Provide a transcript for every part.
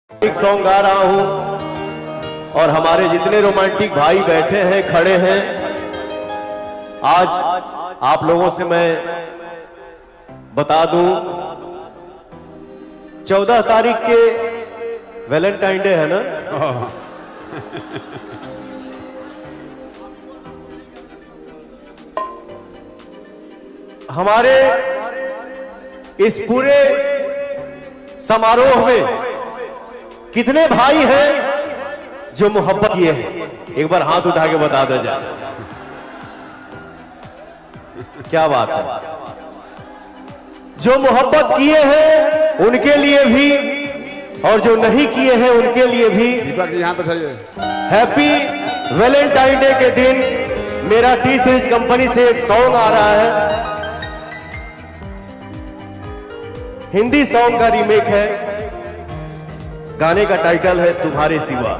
एक सॉन्ग गा रहा हूं और हमारे जितने रोमांटिक भाई बैठे हैं, खड़े हैं, आज आप लोगों से मैं बता दूं, 14 तारीख के वैलेंटाइन डे है ना। हमारे इस पूरे समारोह में कितने भाई हैं जो मोहब्बत किए हैं? एक बार हाथ उठा के बता दो जाए। क्या बात है। जो मोहब्बत किए हैं उनके लिए भी और जो नहीं किए हैं उनके लिए भी हैप्पी वैलेंटाइन डे के दिन मेरा टी सीरीज कंपनी से एक सॉन्ग आ रहा है। हिंदी सॉन्ग का रीमेक है। गाने का टाइटल है तुम्हारे सिवा।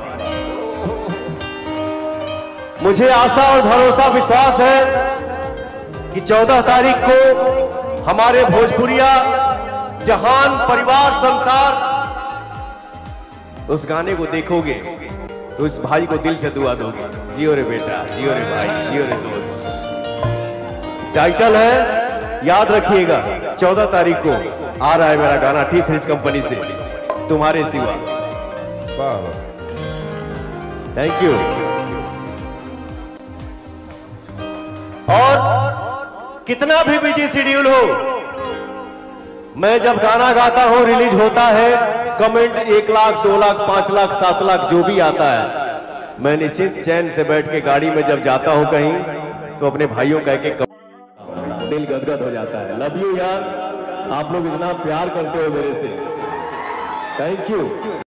मुझे आशा और भरोसा विश्वास है कि 14 तारीख को हमारे भोजपुरिया जहान परिवार संसार उस गाने को देखोगे तो इस भाई को दिल से दुआ दोगे। जियो रे बेटा, जियो रे भाई, जियो रे दोस्त। टाइटल है, याद रखिएगा, 14 तारीख को आ रहा है मेरा गाना टी सीरीज कंपनी से, तुम्हारे सिवा। Thank you. और कितना भी बिजी शेड्यूल हो, मैं जब गाना गाता हूं, रिलीज होता है, कमेंट 1 लाख 2 लाख 5 लाख 7 लाख जो भी आता है, मैं निश्चित चैन से बैठ के गाड़ी में जब जाता हूं कहीं तो अपने भाइयों कह के दिल गदगद हो जाता है। लव यू यार, आप लोग इतना प्यार करते हो मेरे से। Thank you.